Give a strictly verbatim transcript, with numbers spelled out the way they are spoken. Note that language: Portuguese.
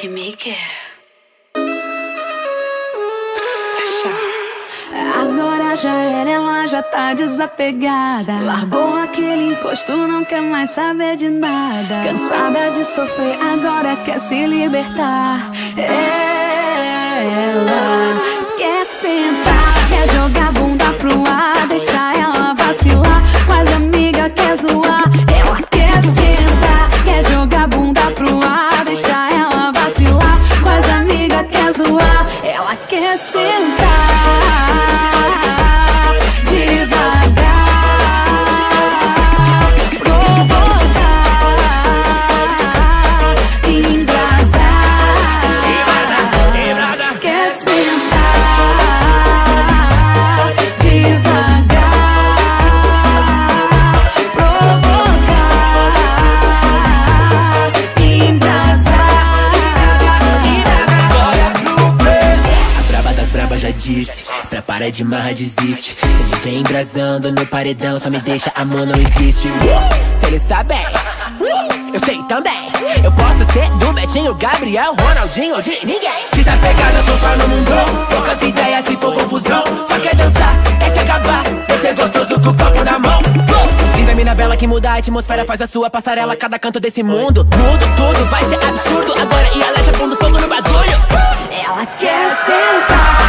Beatmaker. Agora já era, ela já tá desapegada. Largou aquele encosto, não quer mais saber de nada. Cansada de sofrer, agora quer se libertar. Ela quer sentar, quer jogar bunda pro ar, deixar ela vacilar. Com as amigas quer zoar. Ela quer sentar, quer jogar bunda pro ar, deixar ela vacilar. Com as amigas quer zoar. Ela quer sentar disse, pra parar de marra desiste. Se ele vem embrasando no paredão, só me deixa, amor, não existe. Se ele sabe, eu sei também. Eu posso ser do Betinho, Gabriel, Ronaldinho, de ninguém. Desapegada, soltar no mundão. Poucas ideias se for confusão. Só quer dançar, quer se acabar, quer ser gostoso com o copo na mão. Linda mina bela que muda a atmosfera, faz a sua passarela, cada canto desse mundo. Mudo tudo, vai ser absurdo agora, e ela já pondo fogo no bagulho. Ela quer sentar.